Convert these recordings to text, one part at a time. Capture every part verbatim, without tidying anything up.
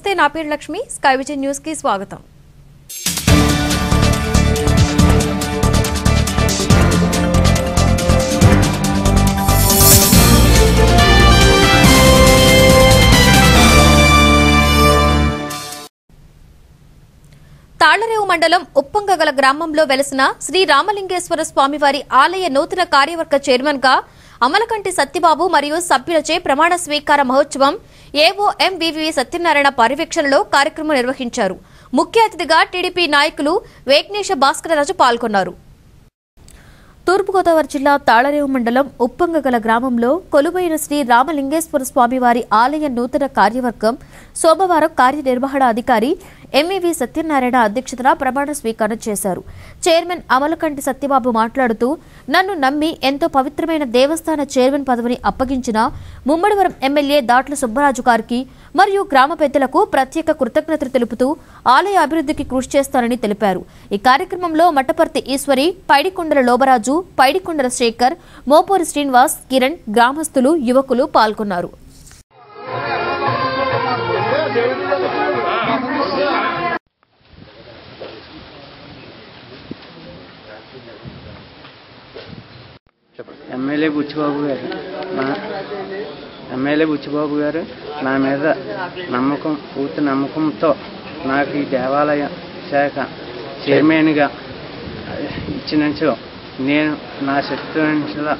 నమస్తే, నా పేరు లక్ష్మి. స్కై విజన్ న్యూస్ కి స్వాగతం. తాళ్లరేవు మండలం ఉప్పంగగల గ్రామంలో వెలసిన శ్రీ రామలింగేశ్వర స్వామివారి ఆలయ నూతన కార్యవర్గ చైర్మన్ గా అమలకంటి సత్యబాబు మరియు సభ్యులచే ప్రమాణ స్వీకార మహోత్సవం ఏవో ఎంవివి సత్యనారాయణ పర్యవేక్షణలో కార్యక్రమం నిర్వహించారు. ముఖ్య అతిథిగా టీడీపీ నాయకులు వేగ్నేశ భాస్కరరాజు పాల్గొన్నారు. తూర్పుగోదావరి జిల్లా తాళ్లరేవు మండలం ఉప్పంగగల గ్రామంలో కొలువైన శ్రీ రామలింగేశ్వర స్వామివారి ఆలయ నూతన కార్యవర్గం సోమవారం కార్యనిర్వహణ అధికారి ఎంవివి సత్యనారాయణ అధ్యక్షతన ప్రమాణ స్వీకారం చేశారు. చైర్మన్ అమలకంటి సత్యబాబు మాట్లాడుతూ, నన్ను నమ్మి ఎంతో పవిత్రమైన దేవస్థాన చైర్మన్ పదవిని అప్పగించిన ముమ్మడివరం ఎమ్మెల్యే దాట్ల సుబ్బరాజు గారికి మరియు గ్రామ పెద్దలకు ప్రత్యేక కృతజ్ఞతలు తెలుపుతూ ఆలయ అభివృద్ధికి కృషి చేస్తానని తెలిపారు. ఈ కార్యక్రమంలో మట్టపర్తి ఈశ్వరి, పైడికొండల లోబరాజు, పైడికొండల శేఖర్, మోపూరి శ్రీనివాస్, కిరణ్, గ్రామస్తులు, యువకులు పాల్గొన్నారు. ఎమ్మెల్యే బుచ్చిబాబు గారు నా ఎమ్మెల్యే బుచ్చిబాబు గారు నా మీద నమ్మకం పూర్తి నమ్మకంతో నాకు ఈ దేవాలయ శాఖ చైర్మన్గా ఇచ్చినచో నేను నా శక్తివంతుల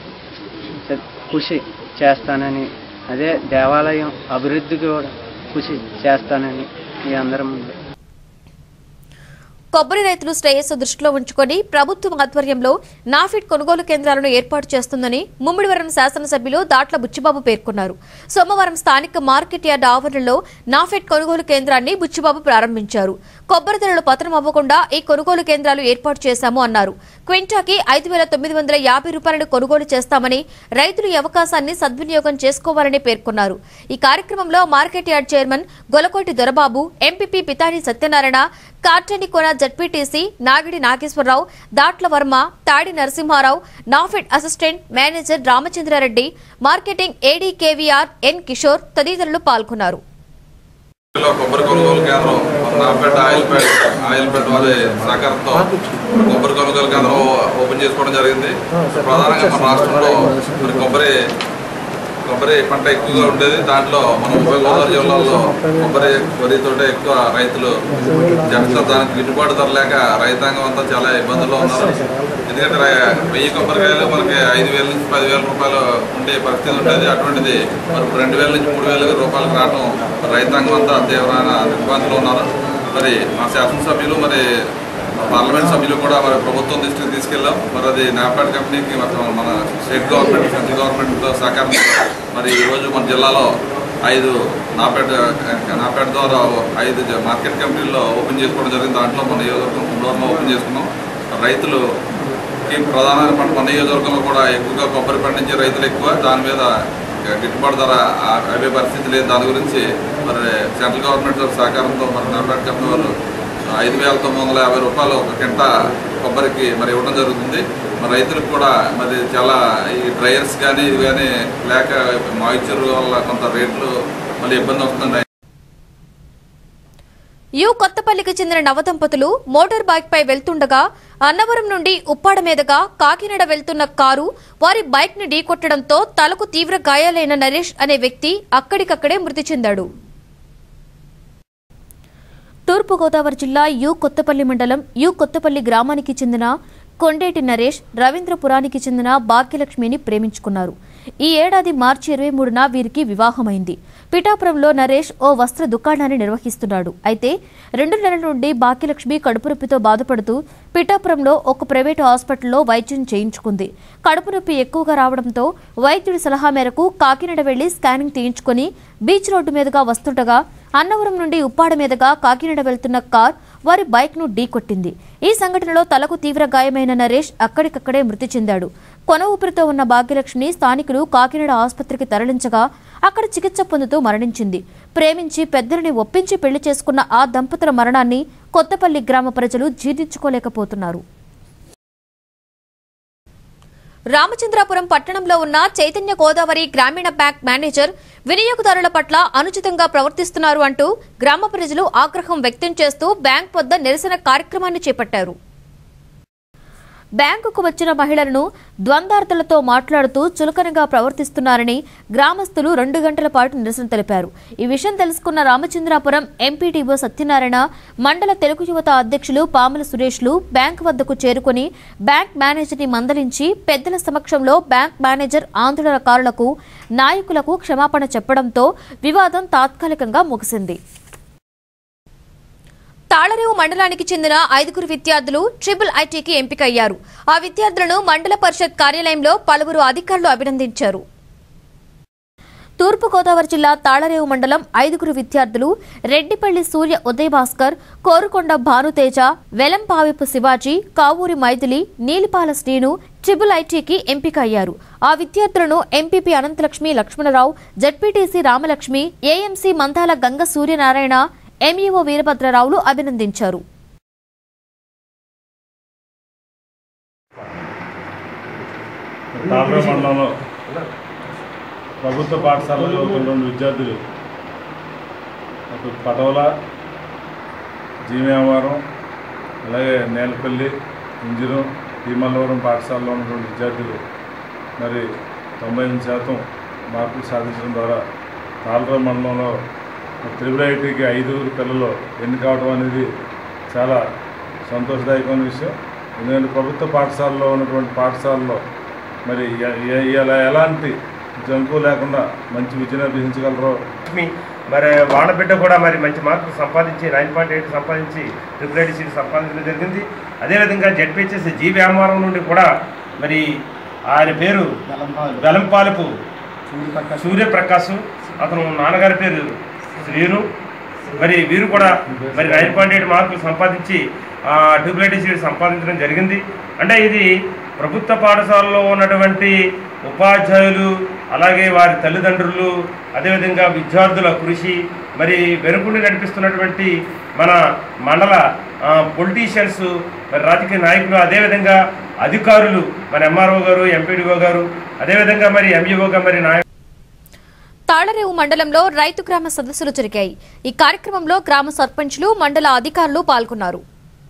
కృషి చేస్తానని, అదే దేవాలయం అభివృద్ధికి కూడా కృషి చేస్తానని మీ అందరం ముందు. కొబ్బరి రైతులు శ్రేయస్సు దృష్టిలో ఉంచుకొని ప్రభుత్వం ఆధ్వర్యంలో నాఫెడ్ కొనుగోలు కేంద్రాలను ఏర్పాటు చేస్తుందని ముమ్మిడివరం శాసనసభ్యులు దాట్ల బుచ్చిబాబు పేర్కొన్నారు. సోమవారం స్థానిక మార్కెట్ యార్డ్ ఆవరణలో నాఫెడ్ కొనుగోలు కేంద్రాన్ని బుచ్చిబాబు ప్రారంభించారు. కొబ్బరి ధరలు పతనం అవ్వకుండా ఈ కొనుగోలు కేంద్రాలు ఏర్పాటు చేశాము అన్నారు. క్వింటాకి ఐదు వేల తొమ్మిది వందల యాభై రూపాయలను కొనుగోలు చేస్తామని, రైతులు ఈ అవకాశాన్ని సద్వినియోగం చేసుకోవాలని పేర్కొన్నారు. ఈ కార్యక్రమంలో market yard chairman Golakoti Dorababu, MPP Pitani Satyanarayana, Kartenikona ZPTC Nagidi Nageswararao, Datla Varma, Tadi Narasimharao, NAFED assistant manager Ramachandrareddy, marketing AD KVR N Kishore తదితరులు పాల్గొన్నారు. కొబ్బరి కొనుగోలు కేంద్రం నాపేట ఆయిల్పేట ఆయిల్పేట వారి సహకారంతో కొబ్బరి కొనుగోలు కేంద్రం ఓపెన్ చేసుకోవడం జరిగింది. ప్రధానంగా మన రాష్ట్రంలో మరి కొబ్బరి కొబ్బరి పంట ఎక్కువగా ఉండేది. దాంట్లో మన ఉభయ గోదావరి జిల్లాలో కొబ్బరి వరితో ఎక్కువ రైతులు జనత దానికి గిట్టుబాటు ధర లేక రైతాంగం అంతా చాలా ఇబ్బందుల్లో ఉన్నారు. ఎందుకంటే వెయ్యి కొబ్బరికాయలు మనకి ఐదు వేల నుంచి పదివేల రూపాయలు ఉండే పరిస్థితి ఉండేది. అటువంటిది మరి రెండు వేల నుంచి మూడు వేల రూపాయలకు రావడం రైతాంగం అంతా తీవ్రమైన ఇబ్బందులు ఉన్నారు. మరి మా శాసనసభ్యులు మరి పార్లమెంట్ సభ్యులు కూడా మరి ప్రభుత్వం దృష్టికి తీసుకెళ్ళాం. మరి అది నాఫెడ్ కంపెనీకి మన స్టేట్ గవర్నమెంట్, సెంట్రల్ గవర్నమెంట్తో సహకారం మరి ఈరోజు మన జిల్లాలో ఐదు నాఫెడ్ నాఫెడ్ ద్వారా ఐదు మార్కెట్ కంపెనీల్లో ఓపెన్ చేసుకోవడం జరిగింది. దాంట్లో మన నియోజకవర్గం ముందులో ఓపెన్ చేసుకున్నాం. రైతులుకి ప్రధానమైన పంట మన నియోజకవర్గంలో కూడా ఎక్కువగా కొబ్బరి పండించే రైతులు ఎక్కువ, దాని మీద గిట్టుబాటు ధర అవే పరిస్థితి లేదు. దాని గురించి మరి సెంట్రల్ గవర్నమెంట్ సహకారంతో మరి నాఫెడ్ కంపెనీ వాళ్ళు ఐదు వేల తొమ్మిది వందల యాభై రూపాయలు ఒక కింట కొబ్బరికి మరి ఇవ్వడం జరుగుతుంది. మరి రైతులకు కూడా మరి చాలా ఈ డ్రైయర్స్ కానీ ఇది కానీ లేక మాయిశ్చర్ వల్ల కొంత రేట్లు మళ్ళీ ఇబ్బంది వస్తుంది. యు కొత్తపల్లికి చెందిన నవదంపతులు మోటార్ బైక్ పై వెళ్తుండగా అన్నవరం నుండి ఉప్పాడ మీదుగా కాకినాడ వెళ్తున్న కారు వారి బైక్ ని ఢీకొట్టడంతో తలకు తీవ్ర గాయాలైన నరేష్ అనే వ్యక్తి అక్కడికక్కడే మృతి చెందాడు. తూర్పుగోదావరి జిల్లా యు కొత్తపల్లి మండలం యు కొత్తపల్లి గ్రామానికి చెందిన కొండేటి నరేష్ రవీంద్రపురానికి చెందిన భాగ్యలక్ష్మిని ప్రేమించుకున్నారు. ఈ ఏడాది మార్చి ఇరవై మూడున వీరికి వివాహమైంది. పిఠాపురంలో నరేష్ ఓ వస్త్ర దుకాణాన్ని నిర్వహిస్తున్నాడు. అయితే రెండు నెలల నుండి భాగ్యలక్ష్మి కడుపు నొప్పితో బాధపడుతూ పిఠాపురంలో ఒక ప్రైవేటు హాస్పిటల్లో వైద్యం చేయించుకుంది. కడుపు నొప్పి ఎక్కువగా రావడంతో వైద్యుడి సలహా మేరకు కాకినాడ వెళ్లి స్కానింగ్ తీయించుకుని బీచ్ రోడ్డు మీదుగా వస్తుండగా అన్నవరం నుండి ఉప్పాడ మీదుగా కాకినాడ వెళ్తున్న కార్ వారి బైక్ ను ఢీకొట్టింది. ఈ సంఘటనలో తలకు తీవ్ర గాయమైన నరేష్ అక్కడికక్కడే మృతి చెందాడు. కొన ఊపిరితో ఉన్న భాగ్యలక్ష్మి స్థానికులు కాకినాడ ఆసుపత్రికి తరలించగా అక్కడ చికిత్స పొందుతూ మరణించింది. ప్రేమించి పెద్దలని ఒప్పించి పెళ్లి చేసుకున్న ఆ దంపతుల మరణాన్ని కొత్తపల్లి గ్రామ ప్రజలు జీర్ణించుకోలేకపోతున్నారు. రామచంద్రాపురం పట్టణంలో ఉన్న చైతన్య గోదావరి గ్రామీణ బ్యాంక్ మేనేజర్ వినియోగదారుల పట్ల అనుచితంగా ప్రవర్తిస్తున్నారు అంటూ గ్రామ ప్రజలు ఆగ్రహం వ్యక్తం చేస్తూ బ్యాంక్ వద్ద నిరసన కార్యక్రమాన్ని చేపట్టారు. బ్యాంకుకు వచ్చిన మహిళలను ద్వంద్వార్థులతో మాట్లాడుతూ చులకనగా ప్రవర్తిస్తున్నారని గ్రామస్తులు రెండు గంటల పాటు నిరసన తెలిపారు. ఈ విషయం తెలుసుకున్న రామచంద్రాపురం ఎంపీటీఓ సత్యనారాయణ, మండల తెలుగు యువత అధ్యక్షులు పాముల సురేష్లు బ్యాంకు వద్దకు చేరుకుని బ్యాంక్ మేనేజర్ని మందలించి పెద్దల సమక్షంలో బ్యాంక్ మేనేజర్ ఆందోళనకారులకు నాయకులకు క్షమాపణ చెప్పడంతో వివాదం తాత్కాలికంగా ముగిసింది. తాళరేవు మండలానికి చెందిన ఐదుగురు విద్యార్థులు ట్రిపుల్ ఐటీకి ఎంపికయ్యారు. ఆ విద్యార్థులను మండల పరిషత్ కార్యాలయంలో పలువురు అధికారులు అభినందించారు. తూర్పుగోదావరి జిల్లా తాళరేవు మండలం ఐదుగురు విద్యార్థులు రెడ్డిపల్లి సూర్య ఉదయభాస్కర్, కోరుకొండ భానుతేజ, వెలంపావిపు శివాజీ, కావూరి మైథిలి, నీలిపాల శ్రీను ట్రిపుల్ ఐటీకి ఎంపిక అయ్యారు. ఆ విద్యార్థులను MPP Ananthalakshmi Lakshmanarao, ZPTC Ramalakshmi, AMC Mandala Ganga Suryanarayana, MEO వీరభద్రరావులు అభినందించారు. తాళరేవు మండలంలో ప్రభుత్వ పాఠశాలలో చదువుతున్న విద్యార్థులు అటు పటవల, జీమేవారం, అలాగే నేలపల్లి, ఇంజురం, భీమల్లవరం పాఠశాలలో ఉన్నటువంటి విద్యార్థులు మరి తొంభై ఎనిమిది శాతం మార్కులు సాధించడం ద్వారా తాళరేవు మండలంలో త్రిపుల్ ఐటీకి ఐదుగురు పిల్లలు ఎన్ని కావడం అనేది చాలా సంతోషదాయకమైన విషయం. ఎందుకంటే ప్రభుత్వ పాఠశాలలో ఉన్నటువంటి పాఠశాలలో మరి ఇలా ఎలాంటి జంకు లేకుండా మంచి విద్యను అభ్యసించగలరో. మరి వాళ్ళ బిడ్డ కూడా మరి మంచి మార్కులు సంపాదించి నైన్ పాయింట్ ఎయిట్ సంపాదించి ట్రిపుల్ ఐటీ సీట్ సంపాదించడం జరిగింది. అదేవిధంగా జడ్పీహెచ్ఎస్ జీ వ్యామవరం నుండి కూడా మరి ఆయన పేరు వెలంపాలపు సూర్యప్రకాశ్, అతను నాన్నగారి పేరు శ్రీను, మరి వీరు కూడా మరి నైన్ పాయింట్ ఎయిట్ మార్కులు సంపాదించి ట్రిపుల్ ఐటీ సీట్ సంపాదించడం జరిగింది. అంటే ఇది ప్రభుత్వ పాఠశాలలో ఉన్నటువంటి ఉపాధ్యాయులు, అలాగే వారి తల్లిదండ్రులు, అదేవిధంగా విద్యార్థుల కృషి, మరి వెనుకుండి నడిపిస్తున్నటువంటి మన మండల పొలిటీషియన్స్, మరి రాజకీయ నాయకులు, అదేవిధంగా అధికారులు, మన ఎంఆర్ఓ గారు, ఎంపీడీఓ గారు, అదేవిధంగా మరి ఎంఈఓగా మరి నాయకులు. తాళరేవు మండలంలో రైతు గ్రామ సదస్సులు జరిగాయి. ఈ కార్యక్రమంలో గ్రామ సర్పంచ్లు, మండల అధికారులు పాల్గొన్నారు.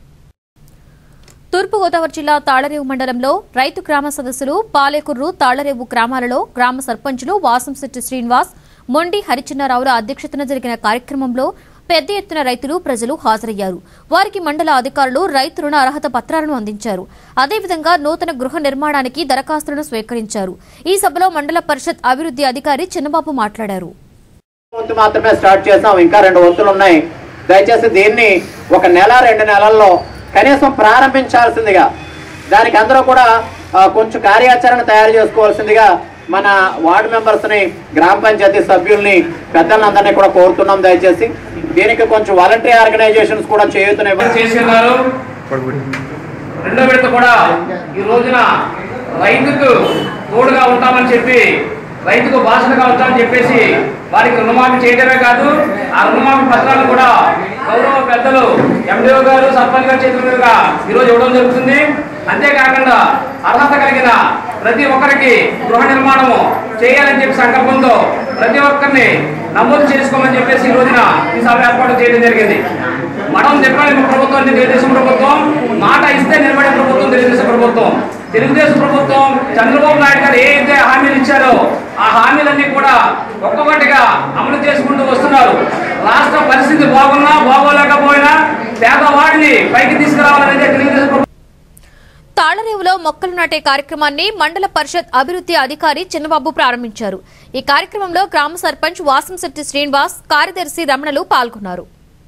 తూర్పుగోదావరి జిల్లా తాళరేవు మండలంలో రైతు గ్రామ సదస్సులు పాలేకుర్రు, తాళరేవు గ్రామాలలో గ్రామ సర్పంచులు వాసంశెట్టి శ్రీనివాస్, మొండి హరిచిన్నారావుల అధ్యక్షతన జరిగిన కార్యక్రమంలో పెద్ద ఎత్తున రైతులు, ప్రజలు హాజరయ్యారు. వారికి మండల అధికారులు రైతు రుణ అర్హత పత్రాలను అందించారు. అదేవిధంగా నూతన గృహ నిర్మాణానికి దరఖాస్తులను స్వీకరించారు. ఈ సభలో మండల పరిషత్ అభివృద్ధి అధికారి చిన్నబాబు మాట్లాడారు. మాత్రమే స్టార్ట్ చేసాం, ఇంకా రెండు వంతులు ఉన్నాయి. దయచేసి దీన్ని ఒక నెల రెండు నెలల్లో కనీసం ప్రారంభించాల్సిందిగా, దానికి అందరూ కూడా కొంచెం కార్యాచరణ తయారు చేసుకోవాల్సిందిగా మన వార్డు మెంబర్స్ని, గ్రామ పంచాయతీ సభ్యుల్ని, పెద్దలందరినీ కూడా కోరుతున్నాం. దయచేసి దీనికి కొంచెం వాలంటరీ ఆర్గనైజేషన్స్ కూడా చేస్తున్నారు. రెండో విడత కూడా ఈ రోజున రైతుకు తోడుగా ఉంటామని చెప్పి, రైతుకు భాషలుగా ఉంటామని చెప్పేసి వారికి రుణమాఫీ చేయడమే కాదు, ఆ రుణమాఫీ పత్రాలను కూడా గౌరవ పెద్దలు ఎండిఓ గారు, సర్పంచ్ గారు చేతుల మీదుగా ఈరోజు ఇవ్వడం జరుగుతుంది. అంతేకాకుండా అర్హత కలిగిన ప్రతి ఒక్కరికి గృహ నిర్మాణము చేయాలని చెప్పి సంకల్పంతో ప్రతి ఒక్కరిని నమోదు చేసుకోమని చెప్పేసి ఈ రోజున ఈ సభ ఏర్పాటు చేయడం జరిగింది. మనం చెప్పాలి ప్రభుత్వం తెలుగుదేశం ప్రభుత్వం, మాట ఇస్తే నిలబడే ప్రభుత్వం తెలుగుదేశం ప్రభుత్వం. తెలుగుదేశం ప్రభుత్వం చంద్రబాబు నాయుడు గారు ఏ అయితే హామీలు ఇచ్చారో ఆ హామీలన్నీ కూడా ఒక్కొక్కటిగా అమలు చేసుకుంటూ వస్తున్నారు. రాష్ట్ర పరిస్థితి బాగున్నా బాగోలేకపోయినా పేదవాడిని పైకి తీసుకురావాలనేది తెలుగుదేశం ప్రభుత్వం. తాళరేవులో మొక్కలు నాటే కార్యక్రమాన్ని మండల పరిషత్ అభివృద్ధి అధికారి చిన్నబాబు ప్రారంభించారు. ఈ కార్యక్రమంలో గ్రామ సర్పంచ్ వాసంశెట్టి శ్రీనివాస్, కార్యదర్శి రమణలు పాల్గొన్నారు.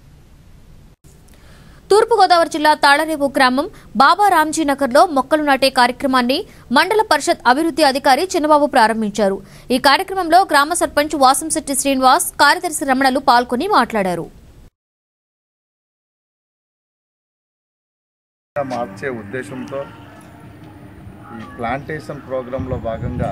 తూర్పుగోదావరి జిల్లా తాళరేవు గ్రామం బాబా రామ్జీ నగర్ లో మొక్కలు నాటే కార్యక్రమాన్ని మండల పరిషత్ అభివృద్ధి అధికారి చిన్నబాబు ప్రారంభించారు. ఈ కార్యక్రమంలో గ్రామ సర్పంచ్ వాసంశెట్టి శ్రీనివాస్, కార్యదర్శి రమణలు పాల్గొని మాట్లాడారు. మార్చే ఉద్దేశంతో ఈ ప్లాంటేషన్ ప్రోగ్రాంలో భాగంగా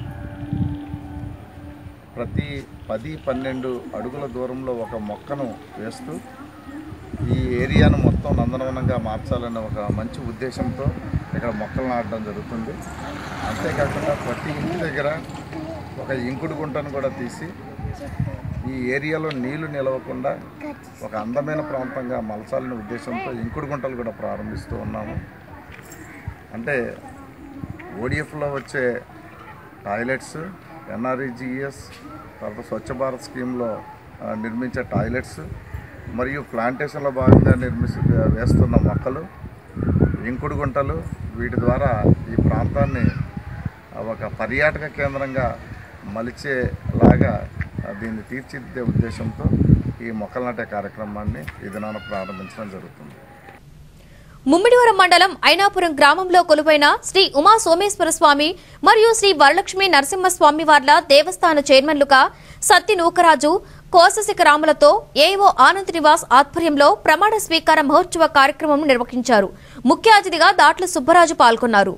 ప్రతి పది పన్నెండు అడుగుల దూరంలో ఒక మొక్కను వేస్తూ ఈ ఏరియాను మొత్తం నందనవనంగా మార్చాలన్న ఒక మంచి ఉద్దేశంతో ఇక్కడ మొక్కలు నాటడం జరుగుతుంది. అంతేకాకుండా ప్రతి ఇంటి దగ్గర ఒక ఇంకుడు గుంటను కూడా తీసి ఈ ఏరియాలో నీళ్లు నిలవకుండా ఒక అందమైన ప్రాంతంగా మలచాలనే ఉద్దేశంతో ఇంకుడు గుంటలు కూడా ప్రారంభిస్తూ ఉన్నాము. అంటే ఓడిఎఫ్లో వచ్చే టాయిలెట్స్, ఎన్ఆర్ఈజిఎస్, తర్వాత స్వచ్ఛ భారత్ స్కీమ్లో నిర్మించే టాయిలెట్స్ మరియు ప్లాంటేషన్లో భాగంగా నిర్మిస్తూ వేస్తున్న మొక్కలు, ఇంకుడు గుంటలు, వీటి ద్వారా ఈ ప్రాంతాన్ని ఒక పర్యాటక కేంద్రంగా మలిచేలాగా దీన్ని తీర్చిదిద్దే ఉద్దేశంతో ఈ మొక్కలు నాటే కార్యక్రమాన్ని ఈ దినాన ప్రారంభించడం జరుగుతుంది. ముమ్మిడివరం మండలం ఐనాపురం గ్రామంలో కొలువైన శ్రీ ఉమా సోమేశ్వర స్వామి మరియు శ్రీ వరలక్ష్మి నరసింహస్వామి వార్ల దేవస్థాన చైర్మన్లుగా సత్తి నూకరాజు, కోసశిఖ రాములతో ఏఓ ఆనంద్ నివాస్ ఆధ్వర్యంలో ప్రమాణ స్వీకార మహోత్సవ కార్యక్రమం నిర్వహించారు. ముఖ్య అతిథిగా దాట్ల సుబ్బరాజు పాల్గొన్నారు.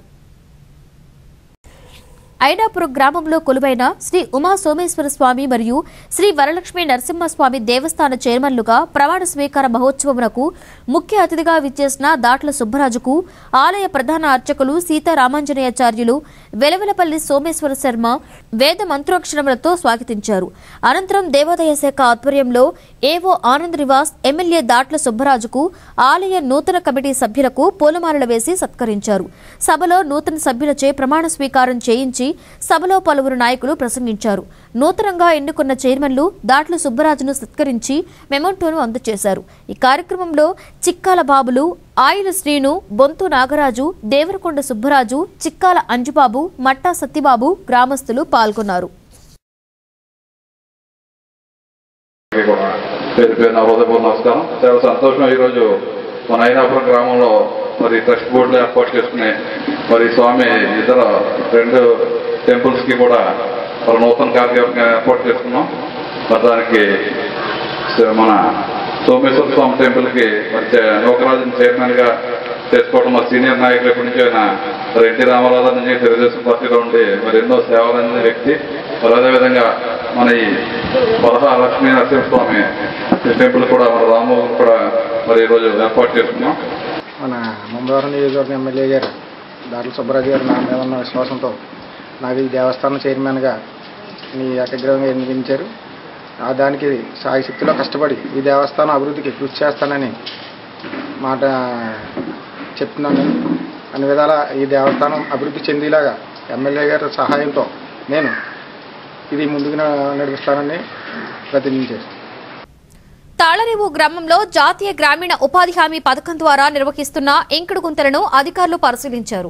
ఐనాపురం గ్రామంలో కొలువైన శ్రీ ఉమా సోమేశ్వర స్వామి మరియు శ్రీ వరలక్ష్మి నరసింహస్వామి దేవస్థాన చైర్మన్లుగా ప్రమాణ స్వీకార మహోత్సవమునకు ముఖ్య అతిథిగా విచ్చేసిన దాట్ల సుబ్బరాజుకు ఆలయ ప్రధాన అర్చకులు సీతారామాంజనేయాచార్యులు వెలవెలపల్లి సోమేశ్వర శర్మ వేద మంత్రోక్షరములతో స్వాగతించారు. అనంతరం దేవాదాయ శాఖ ఆధ్వర్యంలో ఏవో ఆనంద్ నివాస్, ఎమ్మెల్యే దాట్ల సుబ్బరాజుకు ఆలయ నూతన కమిటీ సభ్యులకు పూలమాలలు వేసి సత్కరించారు. సభలో నూతన సభ్యులచే ప్రమాణ స్వీకారం చేయించి సభలో పలువురు నాయకులు ప్రసంగించారు. నూతనంగా ఎన్నుకున్న చైర్మన్లు దాట్ల సుబ్బరాజును సత్కరించి మెమోంటోను అందజేశారు. ఈ కార్యక్రమంలో చిక్కాల బాబులు, ఆయిల శ్రీను, బొంతు నాగరాజు, దేవరకొండ సుబ్బరాజు, చిక్కాల అంజుబాబు, మట్టా సత్యబాబు గ్రామస్తులు పాల్గొన్నారు. నమస్కారం. చాలా సంతోషం. ఈరోజు మన ఐనాపురం గ్రామంలో మరి ట్రస్ట్ బోర్డులు ఏర్పాటు చేసుకుని మరి స్వామి ఇతర రెండు టెంపుల్స్ కి కూడా మరి నూతన కార్యక్రమం ఏర్పాటు చేసుకున్నాం. మరి దానికి మన సోమేశ్వర స్వామి టెంపుల్ కి మరి నూకరాజుని చైర్మన్ గా చేసుకోవడం మరి సీనియర్ నాయకులు ఎప్పటి నుంచి అయినా మరి ఎన్టీ రామారావు నుంచి తెలుగుదేశం పార్టీలో ఉండి మరి ఎన్నో సేవలు అందిన వ్యక్తి. మరి అదేవిధంగా మన ఈ వరహ లక్ష్మీ నరసింహస్వామి టెంపుల్ కూడా మన రామోహన్ కూడా మరి ఈరోజు ఏర్పాటు చేసుకున్నాం. మన ముమ్మడివరం నియోజకవర్గం ఎమ్మెల్యే గారు దాట్ల సుబ్బరాజు గారు నా మీద ఉన్న విశ్వాసంతో నాకు ఈ దేవస్థానం చైర్మన్గా మీ ఏకగ్రీవంగా ఎన్నికరించారు. ఆ దానికి సాయశక్తిలో కష్టపడి ఈ దేవస్థానం అభివృద్ధికి కృషి చేస్తానని మాట చెప్తున్నాను. అన్ని విధాలా ఈ దేవస్థానం అభివృద్ధి చెందేలాగా ఎమ్మెల్యే గారి సహాయంతో నేను ఇది ముందుకు నడిపిస్తానని ప్రతిజ్ఞ చేస్తాను. తాళరేవు గ్రామంలో జాతీయ గ్రామీణ ఉపాధి హామీ పథకం ద్వారా నిర్వహిస్తున్న ఇంకుడు గుంతలను అధికారులు పరిశీలించారు.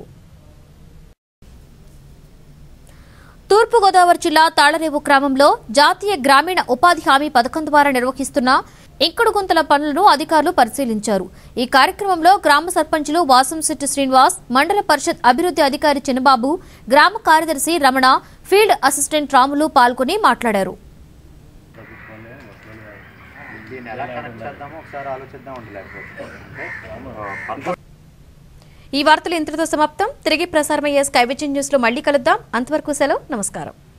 తూర్పుగోదావరి జిల్లా తాళరేవు గ్రామంలో జాతీయ గ్రామీణ ఉపాధి హామీ పథకం ద్వారా నిర్వహిస్తున్న ఇంకుడు గుంతల పనులను అధికారులు పరిశీలించారు. ఈ కార్యక్రమంలో గ్రామ సర్పంచులు వాసంశెట్టి శ్రీనివాస్, మండల పరిషత్ అభివృద్ధి అధికారి చిన్నబాబు, గ్రామ కార్యదర్శి రమణ, ఫీల్డ్ అసిస్టెంట్ రాములు పాల్గొని మాట్లాడారు. ఈ వార్తలు ఇంతటితో సమాప్తం. తిరిగి ప్రసారమయ్యే స్కై విజన్ న్యూస్ లో మళ్లీ కలుద్దాం. అంతవరకు సెలవు. నమస్కారం.